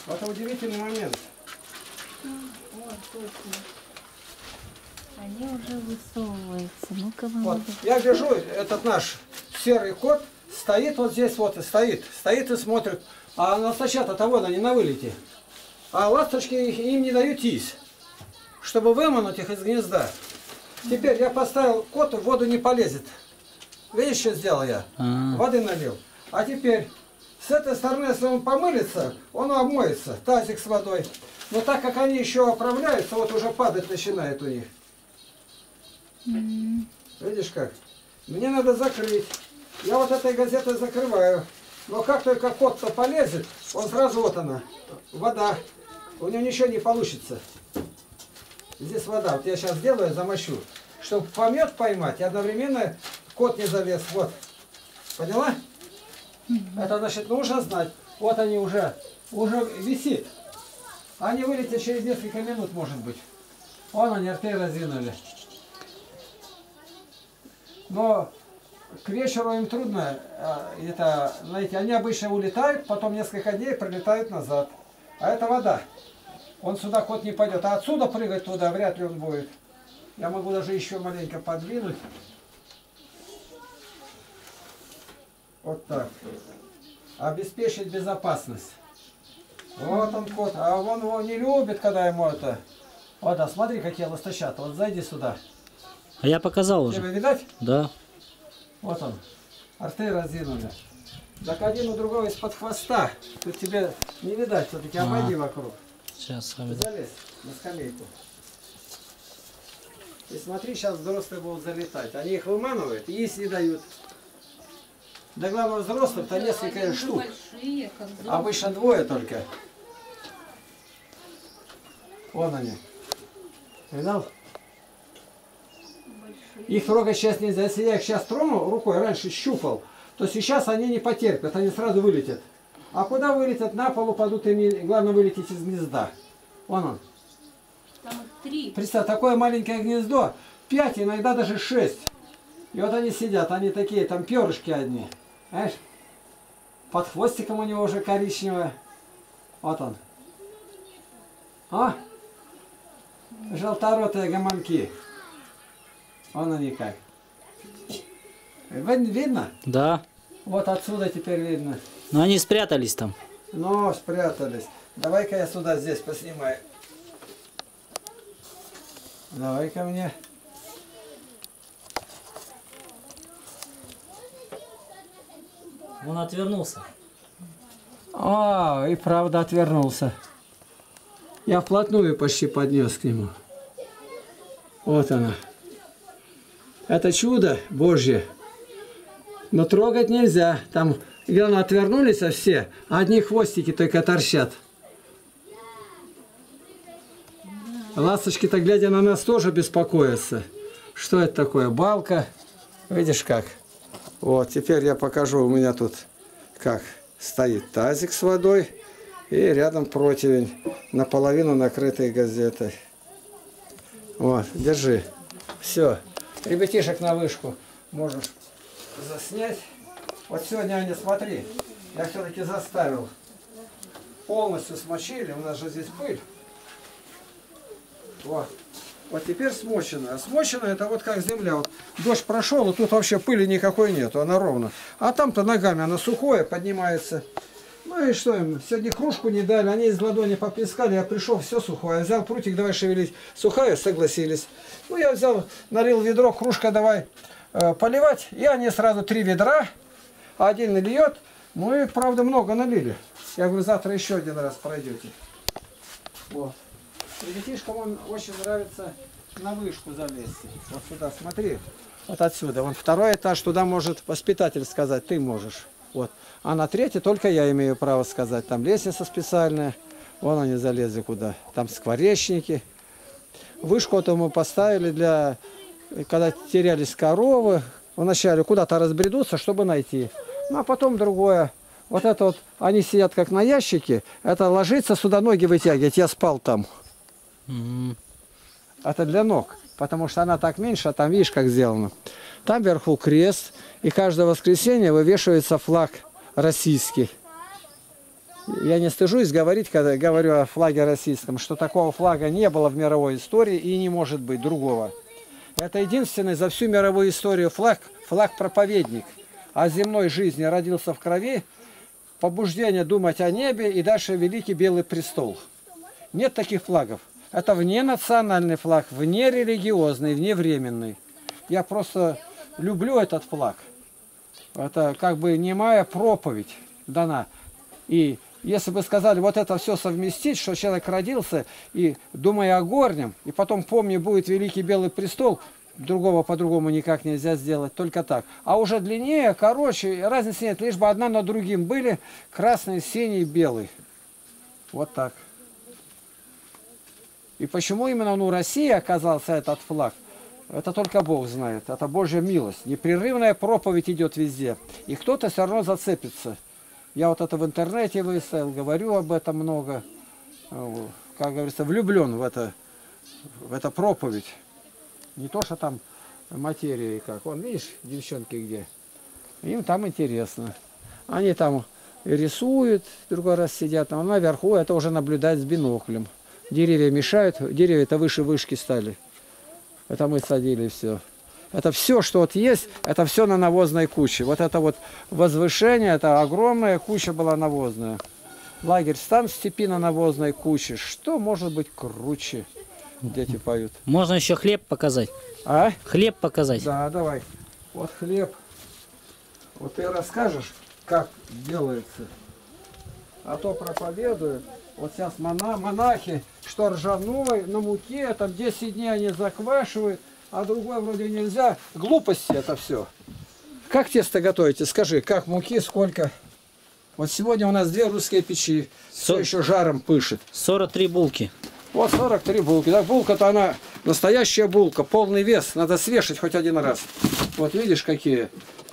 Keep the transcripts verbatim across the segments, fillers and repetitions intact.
Это удивительный момент. О, точно. Они уже высовываются. Ну-ка, Вот. Я держу, этот наш серый кот стоит вот здесь вот и стоит. Стоит и смотрит. А ласточата-то вон они на вылете. А ласточки им не дают есть, чтобы вымануть их из гнезда. Теперь я поставил, кот в воду не полезет. Видишь, что сделал я? А-а-а. Воды налил. А теперь с этой стороны, если он помылится, он обмоется, тазик с водой. Но так как они еще оправляются, вот уже падать начинает у них. Mm-hmm. Видишь как? Мне надо закрыть. Я вот этой газетой закрываю. Но как только кот-то полезет, он сразу вот она, вода. У него ничего не получится. Здесь вода. Вот я сейчас сделаю, замочу. Чтобы помет поймать, и одновременно кот не залез. Вот. Поняла? Mm-hmm. Это значит, нужно знать. Вот они уже, уже висит. Они вылетят через несколько минут, может быть. Вон они рты разинули. Но к вечеру им трудно это найти. Они обычно улетают, потом несколько дней прилетают назад. А это вода. Он сюда кот не пойдет. А отсюда прыгать туда вряд ли он будет. Я могу даже еще маленько подвинуть. Вот так. Обеспечить безопасность. Вот он кот. А он его не любит, когда ему это... Вот, да, смотри, какие ласточата. Вот зайди сюда. А я показал уже. Тебе видать? Да. Вот он. Арты разинули. Так один у другого из-под хвоста. Тут тебе не видать, все-таки обойди вокруг. Сейчас с вами. Залезь на скамейку. И смотри, сейчас взрослые будут залетать. Они их выманывают и есть не дают. Да главное взрослых-то несколько штук. Большие, обычно двое только. Вон они. Видал? Их трогать сейчас нельзя. Если я их сейчас трону рукой, раньше щупал, то сейчас они не потерпят, они сразу вылетят. А куда вылетят? На пол упадут, и главное вылететь из гнезда. Вон он. Там их три. Представь, такое маленькое гнездо, пять, иногда даже шесть. И вот они сидят, они такие, там перышки одни. Знаешь? Под хвостиком у него уже коричневое. Вот он. А? Желторотые гомонки. Вон они как. Видно? Да. Вот отсюда теперь видно. Но они спрятались там. Ну, спрятались. Давай-ка я сюда здесь поснимаю. Давай ко мне. Он отвернулся. А, и правда отвернулся. Я вплотную почти поднес к нему. Вот она. Это чудо Божье. Но трогать нельзя. Там, главное, отвернулись все, а одни хвостики только торчат. Ласточки-то, глядя на нас, тоже беспокоятся. Что это такое? Балка. Видишь как? Вот, теперь я покажу. У меня тут как стоит тазик с водой. И рядом противень, наполовину накрытый газетой. Вот, держи. Все. Ребятишек на вышку можешь заснять. Вот сегодня они, смотри, я все-таки заставил. Полностью смочили, у нас же здесь пыль. Вот. Вот теперь смочено. А смочено это вот как земля. Вот дождь прошел, и тут вообще пыли никакой нету, она ровно. А там-то ногами она сухое, поднимается. Ну и что им? Сегодня кружку не дали, они из ладони поплескали, я пришел, все сухое. Я взял прутик, давай шевелить. Сухая, согласились. Ну я взял, налил ведро, кружка давай э, поливать. И они сразу три ведра, один нальет. Ну и правда много налили. Я говорю, завтра еще один раз пройдете. Вот. Ребятишкам он очень нравится на вышку залезть. Вот сюда, смотри. Вот отсюда. Вон второй этаж, туда может воспитатель сказать, ты можешь. Вот. А на третий только я имею право сказать. Там лестница специальная. Вон они залезли куда. Там скворечники. Вышку-то мы поставили для... Когда терялись коровы, вначале куда-то разбредутся, чтобы найти. Ну а потом другое. Вот это вот, они сидят как на ящике. Это ложиться сюда, ноги вытягивать. Я спал там. Mm-hmm. Это для ног. Потому что она так меньше, а там видишь, как сделано. Там вверху крест. И каждое воскресенье вывешивается флаг российский. я не стыжусь говорить, когда говорю о флаге российском, что такого флага не было в мировой истории и не может быть другого. Это единственный за всю мировую историю флаг, флаг-проповедник о земной жизни, родился в крови, побуждение думать о небе и дальше великий белый престол. Нет таких флагов. Это вненациональный флаг, внерелигиозный, вневременный. Я просто люблю этот флаг. Это как бы немая проповедь дана. И если бы сказали, вот это все совместить, что человек родился, и думая о горнем, и потом, помни, будет великий белый престол, другого по-другому никак нельзя сделать, только так. А уже длиннее, короче, разницы нет, лишь бы одна на другим были, красный, синий, белый. Вот так. И почему именно ну, России оказался этот флаг, это только Бог знает. Это Божья милость. Непрерывная проповедь идет везде. И кто-то все равно зацепится. Я вот это в интернете выставил, говорю об этом много. Как говорится, влюблен в это, в это проповедь. Не то, что там материя как. Вон, видишь, девчонки где? Им там интересно. Они там рисуют, другой раз сидят, а наверху это уже наблюдать с биноклем. Деревья мешают, деревья-то выше вышки стали. Это мы садили все. Это все, что вот есть, это все на навозной куче. Вот это вот возвышение, это огромная куча была навозная. Лагерь там в степи на навозной куче. Что может быть круче? Дети поют. Можно еще хлеб показать. А? Хлеб показать. Да, давай. Вот хлеб. Вот ты расскажешь, как делается. А то проповедуют. Вот сейчас мона, монахи, что ржаной, на муке, там десять дней они заквашивают, а другой вроде нельзя. Глупости это все. Как тесто готовите? Скажи, как муки, сколько? Вот сегодня у нас две русские печи, все Со... еще жаром пышет. сорок три булки. Вот сорок три булки. Да, булка-то она настоящая булка, полный вес. Надо свешать хоть один раз. Вот видишь, какие?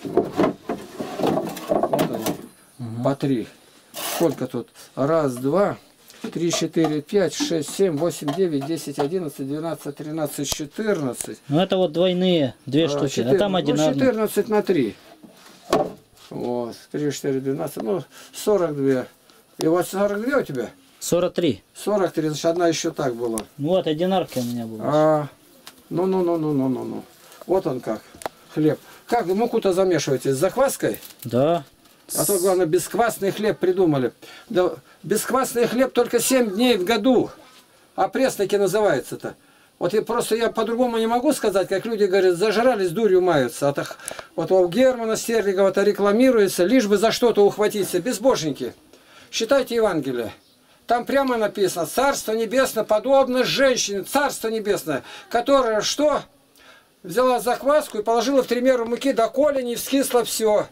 Вот они, угу. По три. Сколько тут? Раз, два, три, четыре, пять, шесть, семь, восемь, девять, десять, одиннадцать, двенадцать, тринадцать, четырнадцать. Ну это вот двойные, две а, штуки, четырнадцать, а там одинарные. Ну, четырнадцать на три. Вот, три, четыре, двенадцать, ну, сорок два. И вот сорок два у тебя? сорок три. сорок три, значит, одна еще так была. Ну вот, одинарка у меня была. А, ну, ну, ну, ну, ну, ну, ну. Вот он как, хлеб. Как муку-то замешиваете? С закваской? Да. А то, главное, бесквасный хлеб придумали. Да, бесквасный хлеб только семь дней в году. А пресноки называется-то. Вот я просто я по-другому не могу сказать, как люди говорят, зажрались, дурью маются. А так, вот у Германа Стерлигова это рекламируется, лишь бы за что-то ухватиться. Безбожники. Считайте Евангелие. Там прямо написано, Царство Небесное подобно женщине, Царство Небесное, которая что? Взяла закваску и положила в три меры муки, доколе не вскисло все.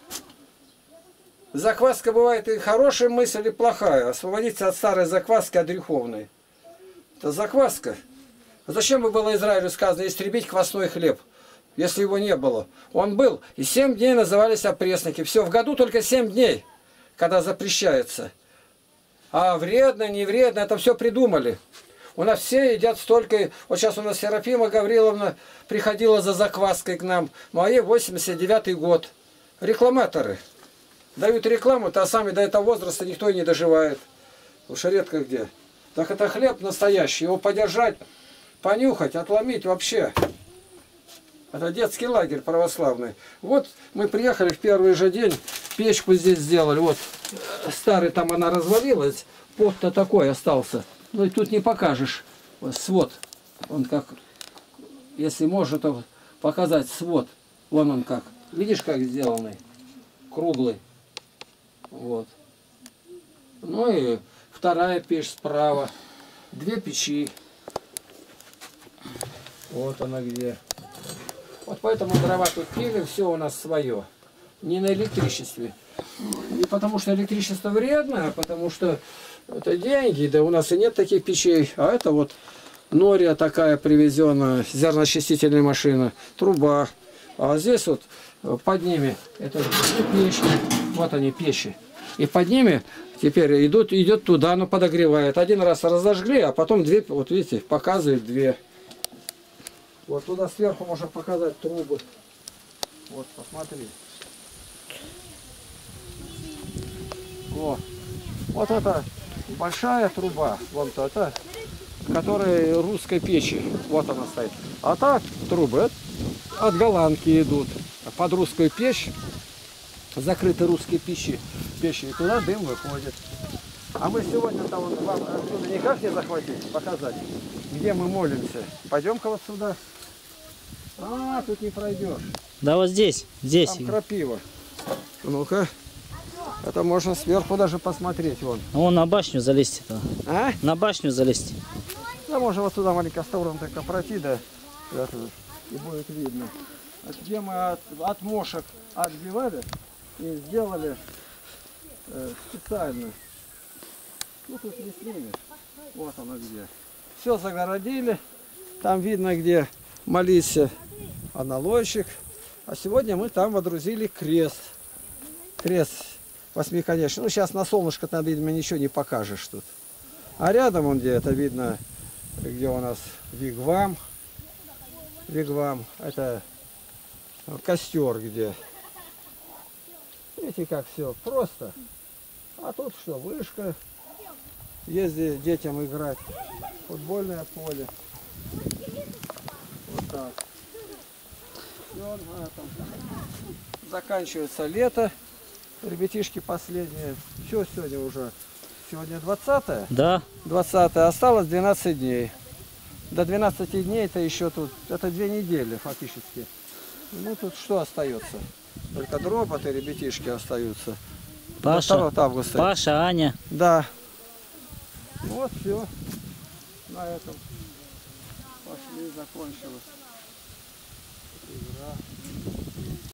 Закваска бывает и хорошая мысль, и плохая. Освободиться от старой закваски, от греховной. Это закваска. Зачем бы было Израилю сказано истребить квасной хлеб, если его не было? Он был. И семь дней назывались опресники. Все, в году только семь дней, когда запрещается. А вредно, не вредно, это все придумали. У нас все едят столько... Вот сейчас у нас Серафима Гавриловна приходила за закваской к нам. Моей восемьдесят девятый год. Рекламаторы. Дают рекламу-то, а сами до этого возраста никто и не доживает. Уж редко где. Так это хлеб настоящий. Его подержать, понюхать, отломить вообще. Это детский лагерь православный. Вот мы приехали в первый же день, печку здесь сделали. Вот старый там она развалилась, пот-то такой остался. Ну и тут не покажешь. Вот свод. Он как, если можно, то показать свод. Вон он как. Видишь, как сделанный? Круглый. Вот. Ну и вторая печь справа. Две печи. Вот она где. Вот поэтому дрова тут пили, все у нас свое. Не на электричестве. Не потому что электричество вредно, а потому что это деньги. Да у нас и нет таких печей. А это вот нория такая привезенная, зерноочистительная машина, труба. А здесь вот под ними это печи. Вот они печи. И под ними теперь идут, идет туда, но подогревает. Один раз разожгли, а потом две, вот видите, показывает две. Вот туда сверху можно показать трубы. Вот, посмотри. О, Вот это большая труба, вон то, это, которая русской печи, вот она стоит. А так трубы от голландки идут под русскую печь, закрыты русские печи, печи, и туда дым выходит. А мы сегодня там вот, вам отсюда никак не захватить, показать, где мы молимся. Пойдем-ка вот сюда. А, тут не пройдешь. Да вот здесь, здесь. Там крапива. Ну-ка. Это можно сверху даже посмотреть. Вон. Вон на башню залезть. -то. А? На башню залезть. Да, можно вот сюда маленько в сторону только пройти, да. И будет видно. Вот где мы от, от мошек отбивали и сделали э, специально. Ну тут не снимешь. Вот оно где. Все загородили. Там видно, где молиться аналойщик. А сегодня мы там водрузили крест. Крест восьмиконечный. Ну сейчас на солнышко там, видимо, ничего не покажешь тут. А рядом он где, это видно, где у нас вигвам. Вигвам. Это костер где. Видите, как все просто. А тут что, вышка. Езди детям играть. Футбольное поле. Вот так. Всё, на этом. Заканчивается лето. Ребятишки последние. Все сегодня уже. Сегодня двадцатое. Да. двадцатое. Осталось двенадцать дней. До двенадцати дней это еще тут. Это две недели фактически. Ну тут что остается? Только дроботы, ребятишки остаются. Паша, До второго августа. Паша, Аня. Да. Вот все. На этом пошли, закончилось. Игра.